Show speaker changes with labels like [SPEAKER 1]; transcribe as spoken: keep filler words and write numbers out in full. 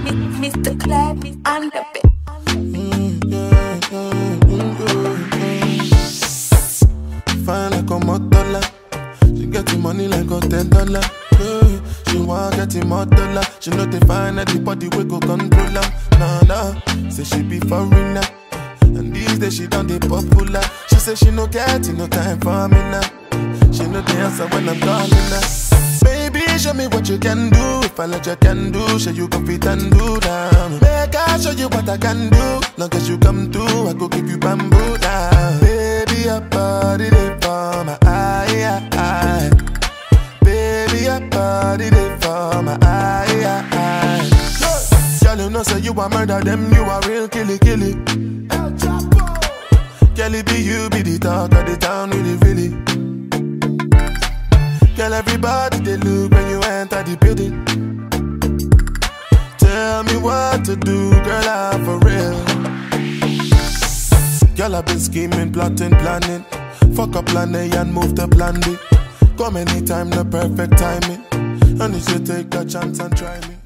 [SPEAKER 1] Mister Clap and the bit.
[SPEAKER 2] Fine like a motola. She getting money like a ten dollar. Yeah. She want getting more dollar. She know they find that the body we go control her. Nah nah, say she be foreigner. And these days she done the popular. She say she no getting no time for me now. She know the answer when I'm calling her. Baby, show me what you can do. If I let you can do, show you go fit and do down. Make I show you what I can do. Long as you come through, I go give you bamboo down. Baby, your body they for my eye, eye. Baby, your body they for my eye, eye. Girl, you know say you a murder them, you a real killy killy. El Chapo. Girl, it be you be the talk of the town, really really. Girl, everybody they look when you enter the building. Tell me what to do, girl, I'm for real. Girl, I've been scheming, plotting, planning. Fuck up plan A and move to plan B. Come anytime, the perfect timing. And you should take a chance and try me.